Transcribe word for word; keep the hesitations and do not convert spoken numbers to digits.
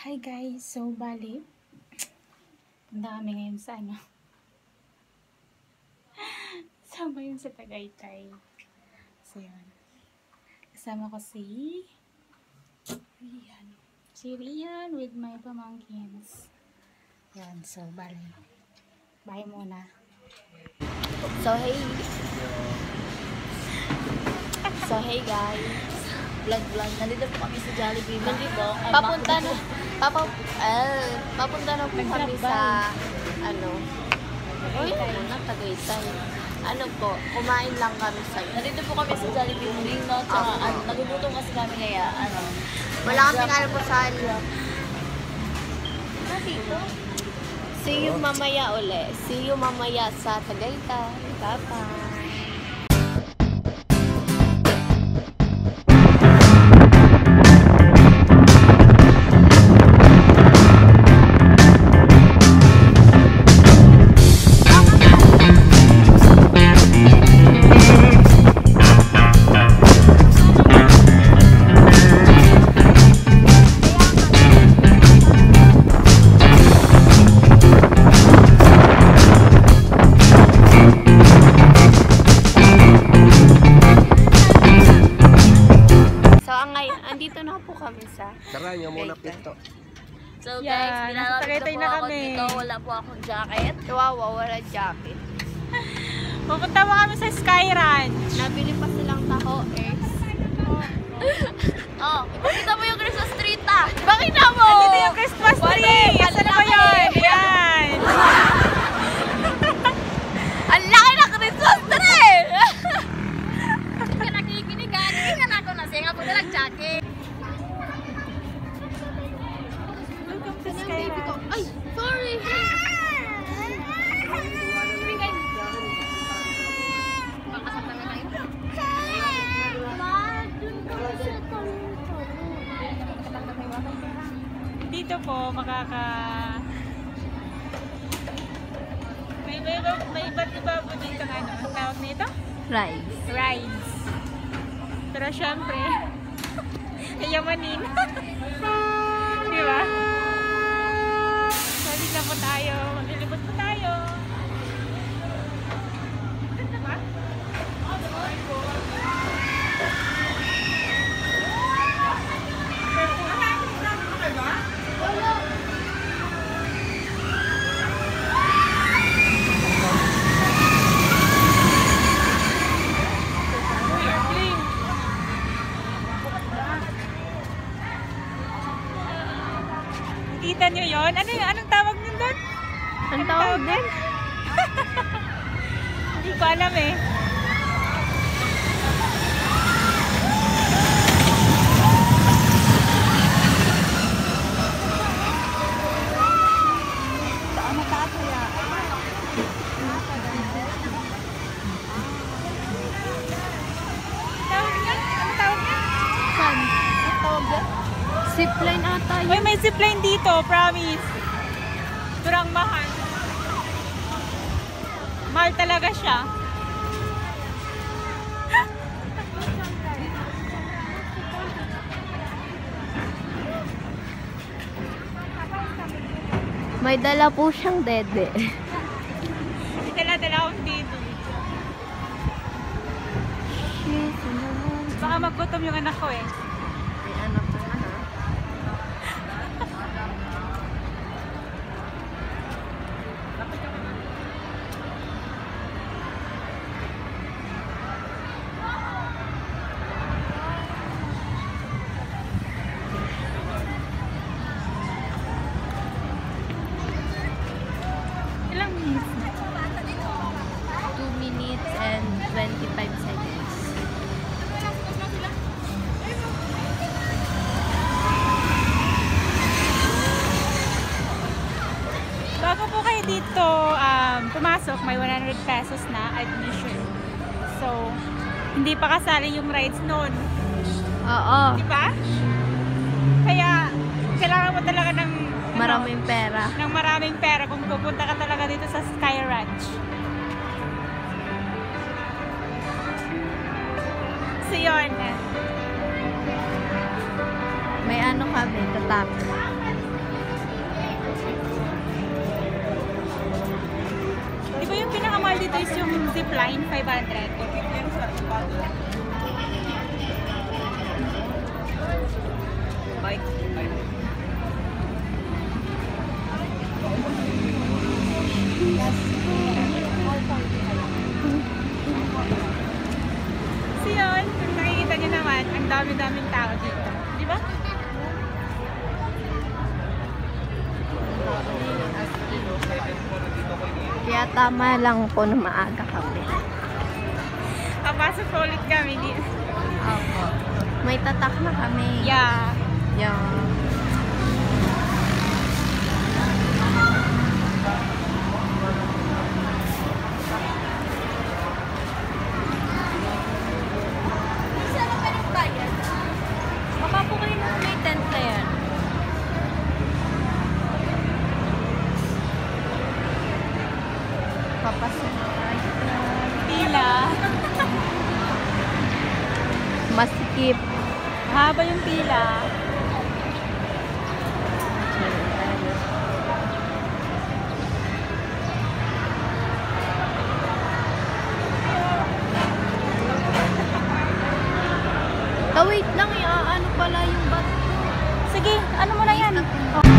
Hi guys, so bali ang dami ngayon sa ano sama yun sa Tagaytay. So yun, kasama ko si Rian si Rian with my pamangkins. Yan, so bali bye muna. So hey So hey guys, vlog vlog nandito po kami sa Jollibee. Nandito papunta na papa eh papunta na po kami sa ano oy na Tagaytay. Ano po, kumain lang kami sa nandito po kami sa Jollibee Muling no, tsaka ano, nagugutom kasi kami kaya ano wala kaming almusal. Dito see you mamaya uli. See you mamaya sa Tagaytay. Bye-bye. Andito na po kami sa Tara nyo muna pito. So Yeah, guys, binalapit Tagaytay na po na ako kami. dito. Wala po akong jacket. Kawawa, wala jacket. Pupunta mo kami sa Sky Ranch. Nabili pa silang taho, eh. Oh, ipakita mo yung Christmas tree, ta. Ipakita mo! Andito yung Christmas tree! Saan na ba yun? Yan! Ang laki na Christmas tree! Hindi ka nakikinig, ha? Hindi ka na ako nasinga pag nag-jacket. Welcome to Sky Ranch. Ay, sorry! Dito po makaka may may may iba't iba po dito ng ano, ang tawag nito? Rice. Rides. Pero syempre, kayamanin. Di ba? Balik na po tayo. Maglilibot po tayo. Diba? Kita nyo yun? Ano yun? Anong tawag nyo doon? Ang tawag din? Hindi ko alam eh. Saan mataas kaya? Tawag nyo? Anong tawag nyo? Saan? Ang tawag din? Zipline ata yun. Uy, may zipline dito, promise. Durang mahal. Mahal talaga siya. May dala po siyang dede. Dala-dala akong dito. Baka maggutom yung anak ko eh. May anak ka na, ha? Ilang minutes na? two minutes and twenty-five seconds. Bago po kayo dito um, pumasok, may one hundred pesos na admission. So, hindi pa kasali yung rides noon. Oo. Di ba? Kaya, kailangan mo talaga ng Maraming pera. ano, ng maraming pera kung pupunta ka talaga dito sa Sky Ranch. So, yun. May ano kami, tatak. dito is yung zipline, five hundred. Bike. So yun, kung nakikita nyo naman, ang dami-daming tao dito. Di ba? Kaya tama lang po na maaga kami. Papasok po ulit kami dito. Opo. May tatak na kami. Yeah. Yeah. Baka po kayo na may tent na yan. Papasok tayo. Pila. Masikip. Haba yung pila. Oh, wait lang, ano pala yung bato. Sige, ano mo na yan? Oh.